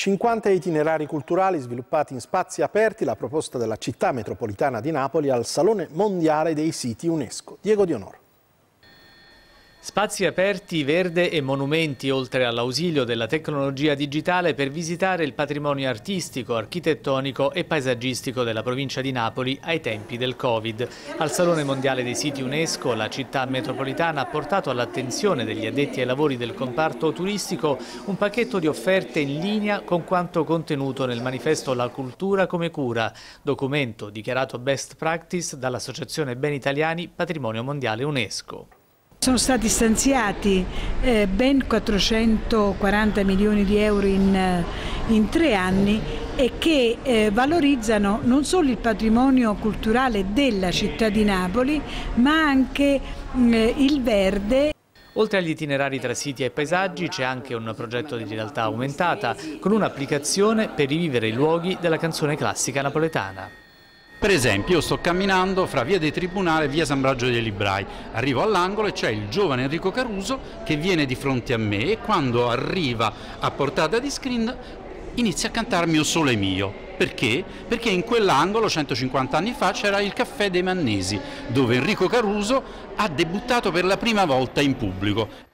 50 itinerari culturali sviluppati in spazi aperti, la proposta della città metropolitana di Napoli al Salone Mondiale dei Siti UNESCO. Diego Dionoro. Spazi aperti, verde e monumenti, oltre all'ausilio della tecnologia digitale per visitare il patrimonio artistico, architettonico e paesaggistico della provincia di Napoli ai tempi del Covid. Al Salone Mondiale dei Siti UNESCO la città metropolitana ha portato all'attenzione degli addetti ai lavori del comparto turistico un pacchetto di offerte in linea con quanto contenuto nel manifesto La cultura come cura, documento dichiarato best practice dall'Associazione Beni Italiani Patrimonio Mondiale UNESCO. Sono stati stanziati ben 440 milioni di euro in 3 anni e che valorizzano non solo il patrimonio culturale della città di Napoli, ma anche il verde. Oltre agli itinerari tra siti e paesaggi c'è anche un progetto di realtà aumentata con un'applicazione per rivivere i luoghi della canzone classica napoletana. Per esempio, io sto camminando fra via dei Tribunali e via San Bragio dei Librai, arrivo all'angolo e c'è il giovane Enrico Caruso che viene di fronte a me e quando arriva a portata di screen inizia a cantarmi O Sole Mio. Perché? Perché in quell'angolo 150 anni fa c'era il Caffè dei Mannesi, dove Enrico Caruso ha debuttato per la prima volta in pubblico.